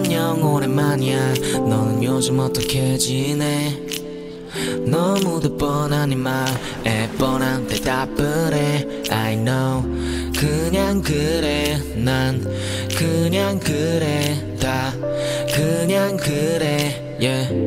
안녕 오랜만이야. 너는 요즘 어떻게 지내? 너무도 뻔한 이 말에 뻔한 대답을 해. I know 그냥 그래. 난 그냥 그래. 다 그냥 그래. Yeah.